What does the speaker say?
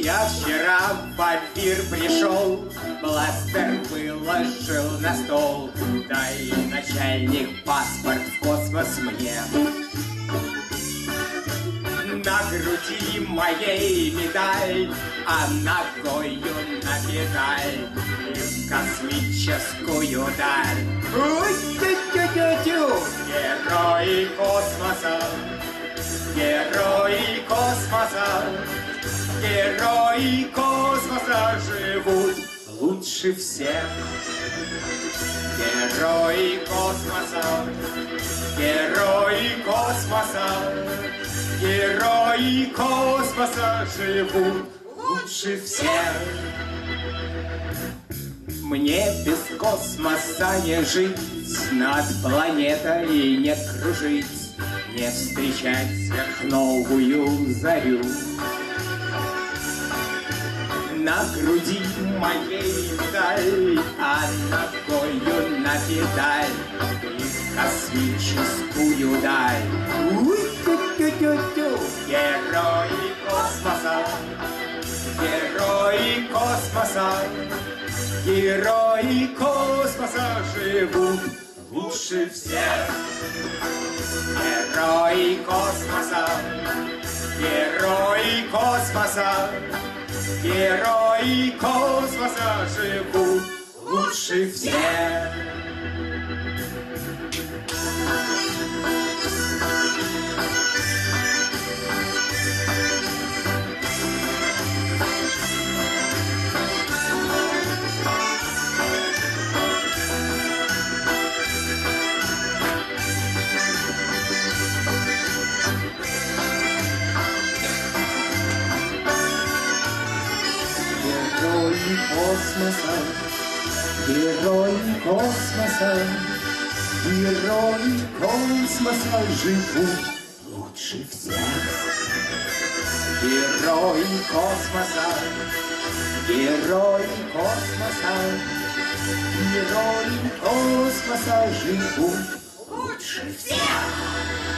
Я вчера в мир пришел, бластер выложил на стол. Дай, начальник, паспорт в космос мне. На груди моей медаль, а ногою на педаль и в космическую даль. Ой-тю-тю-тю-тю! Герои космоса, герои космоса, герои космоса живут лучше всех. Герои космоса, герои космоса, герои космоса живут лучше всех. Мне без космоса не жить, над планетой не кружить, не встречать сверхновую зарю. На груди моей медаль, а ногою на педаль и в космическую даль. Уй-тю-тю-тю-тю! Герои космоса, герои космоса, герои космоса живут лучше всех. Герои космоса, герои космоса, герои космоса живут лучше всех. Герои космоса, герои космоса, герои космоса живут лучше всех. Герои космоса, герои космоса, герои космоса живут лучше всех.